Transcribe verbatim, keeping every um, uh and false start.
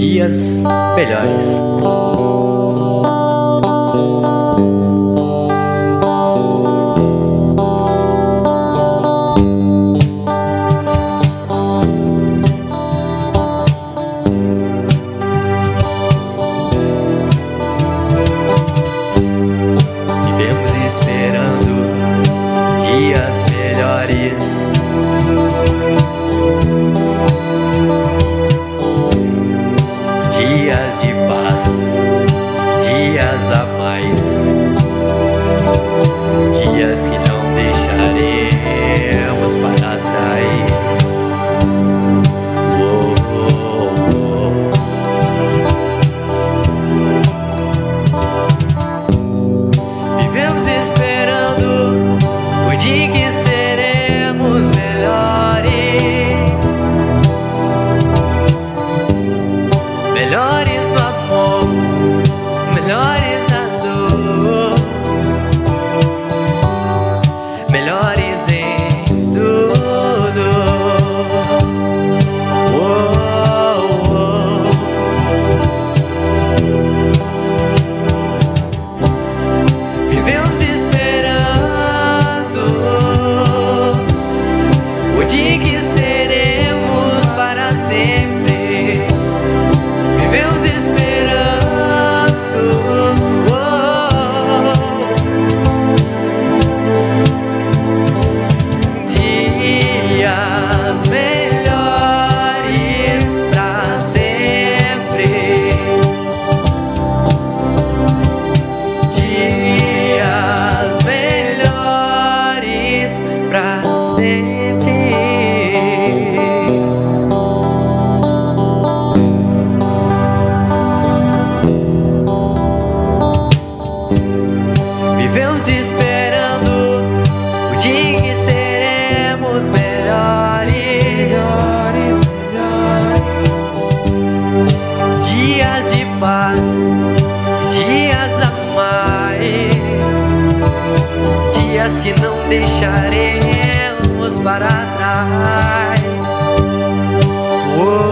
dias melhores. Vivemos esperando dias melhores. Dias de paz, dias a mais, dias que não deixaremos para trás. Oh, oh, oh. Vivemos esperando o dia em que seremos melhores. Melhores no amor, melhores na dor, melhores em tudo. Oh, oh. Vivemos esperando o dia que seremos para sempre. Vivemos esperando oh, dias melhores pra sempre. Dias melhores pra sempre. Vivemos esperando o dia em que seremos melhores, melhores, melhores. Dias de paz, dias a mais, dias que não deixaremos para trás. Oh.